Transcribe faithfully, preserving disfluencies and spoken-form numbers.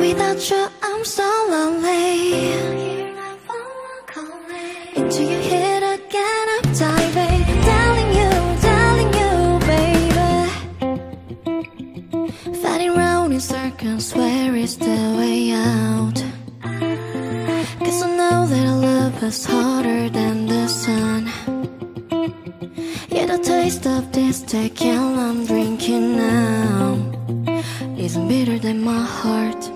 Without you, I'm so lonely. Into your head again, I'm diving. Telling you, telling you, baby. Fighting round in circles, where is the way out? Cause I know that our love is hotter than the sun. Yeah, the taste of this tequila I'm drinking now isn't bitter than my heart.